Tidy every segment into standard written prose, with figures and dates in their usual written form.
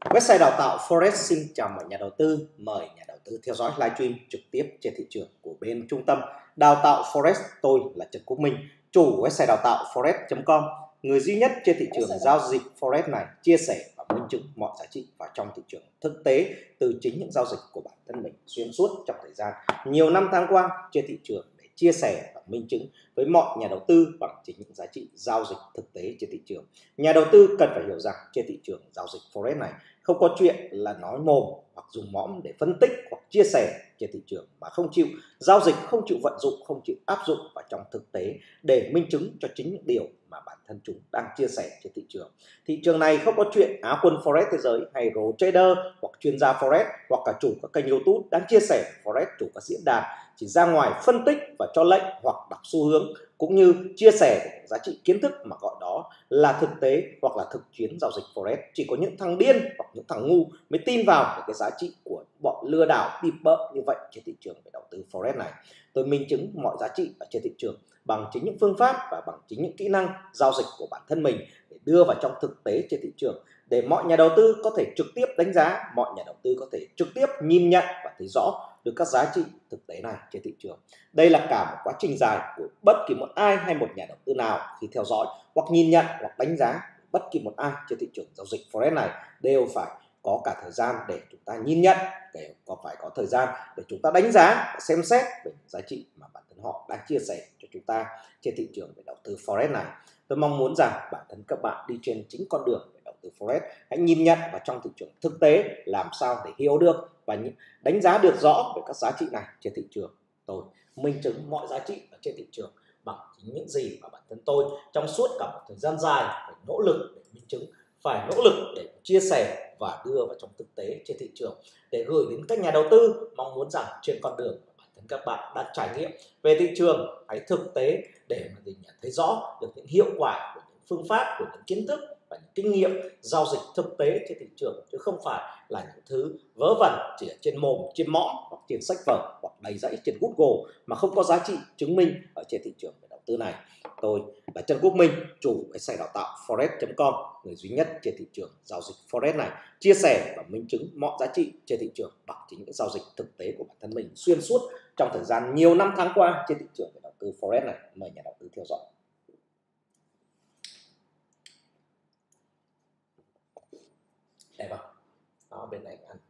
Website đào tạo Forex xin chào mọi nhà đầu tư. Mời nhà đầu tư theo dõi livestream trực tiếp trên thị trường của bên trung tâm đào tạo Forex. Tôi là Trần Quốc Minh, chủ website đào tạo Forex.com, người duy nhất trên thị trường giao dịch Forex này chia sẻ và minh chứng mọi giá trị vào trong thị trường thực tế từ chính những giao dịch của bản thân mình xuyên suốt trong thời gian nhiều năm tháng qua trên thị trường, để chia sẻ và minh chứng với mọi nhà đầu tư bằng chính những giá trị giao dịch thực tế trên thị trường. Nhà đầu tư cần phải hiểu rằng trên thị trường giao dịch Forex này không có chuyện là nói mồm hoặc dùng mõm để phân tích hoặc chia sẻ trên thị trường mà không chịu giao dịch, không chịu vận dụng, không chịu áp dụng vào trong thực tế để minh chứng cho chính những điều mà bản thân chúng đang chia sẻ trên thị trường. Thị trường này không có chuyện Á quân Forex thế giới hay Pro Trader hoặc chuyên gia Forex hoặc cả chủ các kênh YouTube đang chia sẻ Forex, chủ các diễn đàn chỉ ra ngoài phân tích và cho lệnh hoặc đọc xu hướng cũng như chia sẻ giá trị kiến thức mà gọi đó là thực tế hoặc là thực chiến giao dịch Forex. Chỉ có những thằng điên hoặc những thằng ngu mới tin vào cái giá trị của bọn lừa đảo bịp bợ như vậy trên thị trường về đầu tư Forex này. Tôi minh chứng mọi giá trị ở trên thị trường bằng chính những phương pháp và bằng chính những kỹ năng giao dịch của bản thân mình để đưa vào trong thực tế trên thị trường, để mọi nhà đầu tư có thể trực tiếp đánh giá, mọi nhà đầu tư có thể trực tiếp nhìn nhận và thấy rõ được các giá trị thực tế này trên thị trường. Đây là cả một quá trình dài của bất kỳ một ai hay một nhà đầu tư nào khi theo dõi hoặc nhìn nhận hoặc đánh giá bất kỳ một ai trên thị trường giao dịch Forex này đều phải có cả thời gian để chúng ta nhìn nhận, để phải có thời gian để chúng ta đánh giá, xem xét về những giá trị mà bản thân họ đang chia sẻ cho chúng ta trên thị trường về đầu tư Forex này. Tôi mong muốn rằng bản thân các bạn đi trên chính con đường về đầu tư Forex, hãy nhìn nhận vào trong thị trường thực tế làm sao để hiểu được và đánh giá được rõ về các giá trị này trên thị trường. Tôi minh chứng mọi giá trị ở trên thị trường bằng chính những gì mà bản thân tôi trong suốt cả một thời gian dài phải nỗ lực để minh chứng, phải nỗ lực để chia sẻ và đưa vào trong thực tế trên thị trường để gửi đến các nhà đầu tư. Mong muốn rằng trên con đường mà bản thân các bạn đang trải nghiệm về thị trường, hãy thực tế để mà thấy rõ được những hiệu quả của những phương pháp, của những kiến thức và những kinh nghiệm giao dịch thực tế trên thị trường, chứ không phải là những thứ vớ vẩn chỉ ở trên mồm, trên mõm hoặc trên sách vở hoặc đầy dãy trên Google mà không có giá trị chứng minh ở trên thị trường về đầu tư này. Tôi là Trần Quốc Minh, chủ website đào tạo Forex.com, người duy nhất trên thị trường giao dịch Forex này, chia sẻ và minh chứng mọi giá trị trên thị trường bằng chính những giao dịch thực tế của bản thân mình xuyên suốt trong thời gian nhiều năm tháng qua trên thị trường về đầu tư Forex này. Mời nhà đầu tư theo dõi. Đây vào đó, bên này ăn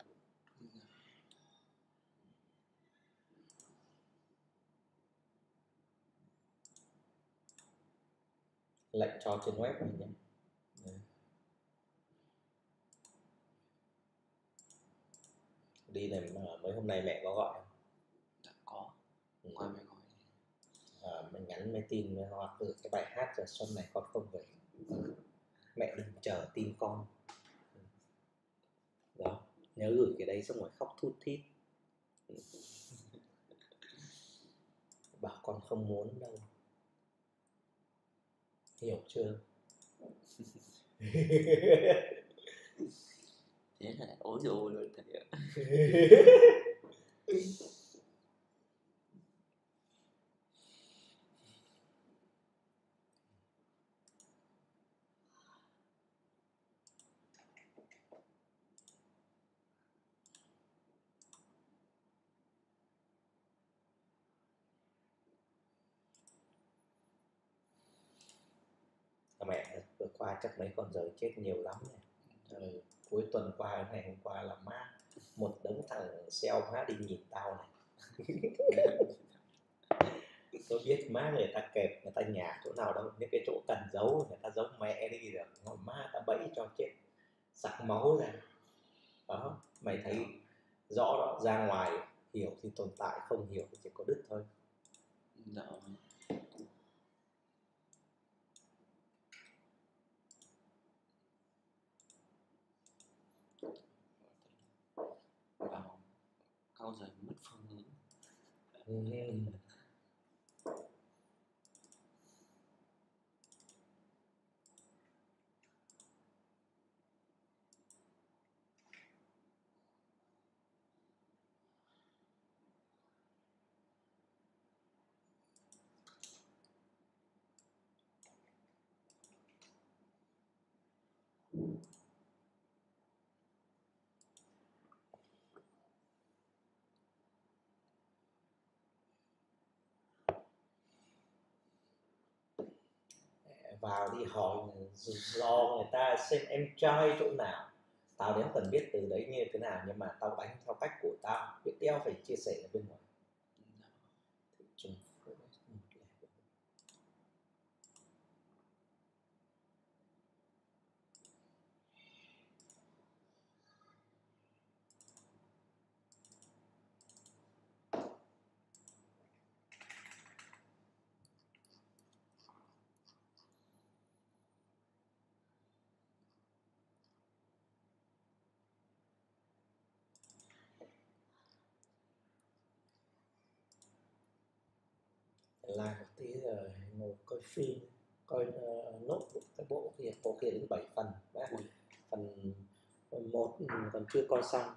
lệnh cho trên web này nhé. Đi này mà mấy hôm nay mẹ có gọi không? Dạ có. Qua mẹ gọi. Mình nhắn mấy tin hoặc từ cái bài hát rồi xuân này con không về, mẹ đừng chờ tin con. Đó, nhớ gửi cái đấy xong rồi khóc thút thít. Bảo con không muốn đâu, hiểu chưa? Thế là ối rồi luôn thầy ạ. Mẹ vừa qua chắc mấy con dơi chết nhiều lắm này. Cuối tuần qua, ngày hôm qua là má một đống thằng xeo má đi nhìn tao này. Tôi biết má người ta kẹp, người ta nhả chỗ nào đâu, những cái chỗ cần giấu người ta giấu mẹ đi được, mà má ta bẫy cho chết sặc máu ra. Đó, mày thấy rõ đó, ra ngoài hiểu thì tồn tại, không hiểu thì chỉ có đứt thôi. Dạ. Vào cao giờ mất phương hướng. vào đi hỏi dò người ta xem em trai chỗ nào. Tao đến cần biết từ đấy như thế nào, nhưng mà tao đánh theo cách của tao, biết đeo phải chia sẻ ở bên ngoài. Thị trường làm một tí rồi ngồi coi phim, coi nốt cái bộ kia đến 7 phần. Phần 1 còn chưa coi xong.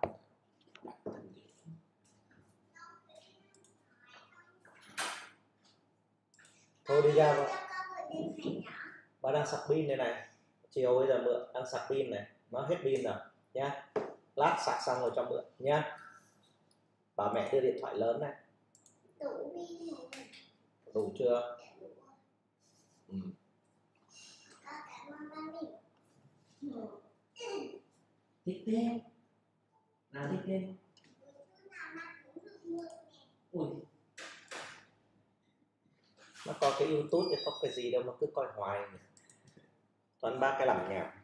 Thôi đi ra rồi. Bà đang sạc pin này này, chiều bây giờ mượn đang sạc pin này, nó hết pin rồi nhá, lát sạc xong rồi cho mượn nhá. Bà mẹ đưa điện thoại lớn này. Đủ pin rồi. Đủ chưa? Ừ. Cảm ơn ba mình. Thích thế. Nào thích thế. Ui. Nó có cái YouTube chứ có cái gì đâu mà cứ coi hoài. Toàn ba cái làm nhảm.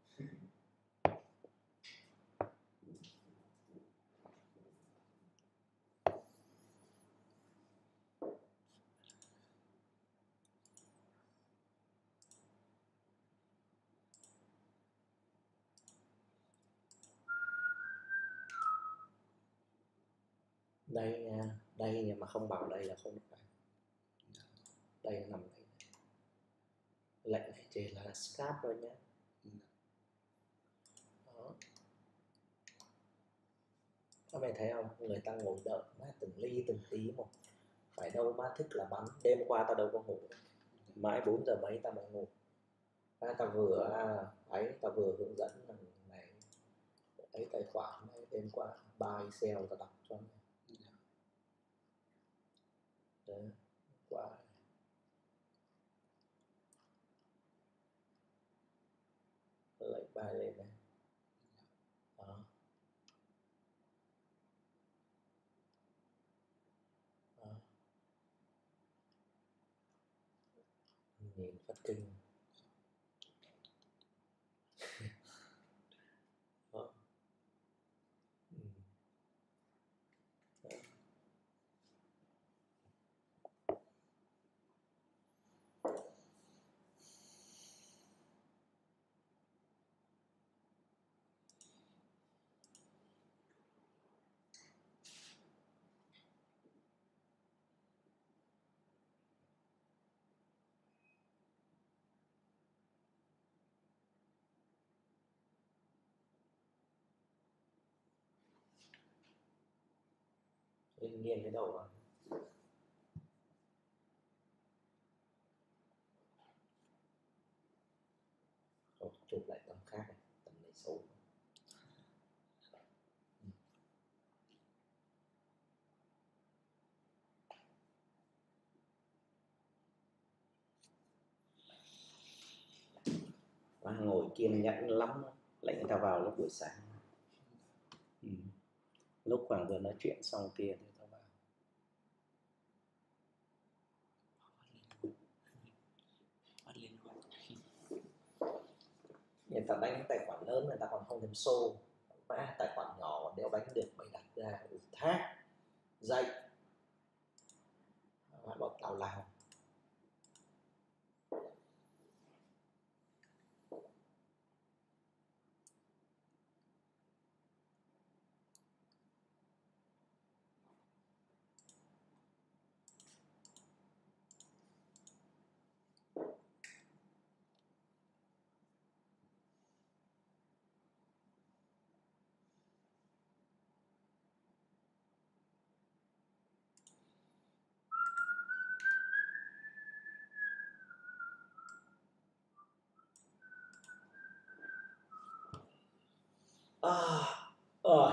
Đây nha, đây nha, mà không bảo đây là không được đánh. Đây nằm đây. Lệnh này chỉ là scrap thôi nhé. Đó. Các mày thấy không? Người ta ngồi đợi má từng ly từng tí một. Phải đâu má thích là bắn. Đêm qua tao đâu có ngủ. Mãi 4 giờ mấy tao mới ngủ. Tao vừa hướng dẫn này ấy tài khoản này, đêm qua buy sell tao đọc cho mày. Đấy, qua lệnh buy lên này. Đó. Đó. Nhìn phát kinh. Đó. Ừ. Đó. Lên nghiêng cái đầu vào. Rồi, chụp lại tầm khác này, tầm này xấu. Và ngồi kiên nhẫn lắm, lại người ta vào lúc buổi sáng. Ừ. Lúc khoảng vừa nói chuyện xong kia thì tao vào. Bắt lên luôn. Người ta đánh tài khoản lớn người ta còn không thèm xô. Mà tài khoản nhỏ đeo đánh được mày đặt ra thác dậy. Bảo tao làm. Rồi.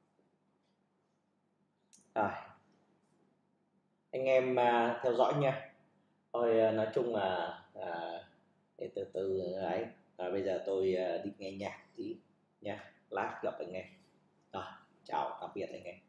Anh em theo dõi nha. Thôi nói chung là để từ từ ấy. Bây giờ tôi đi nghe nhạc tí nha, lát gặp anh nghe. Rồi, chào tạm biệt anh em.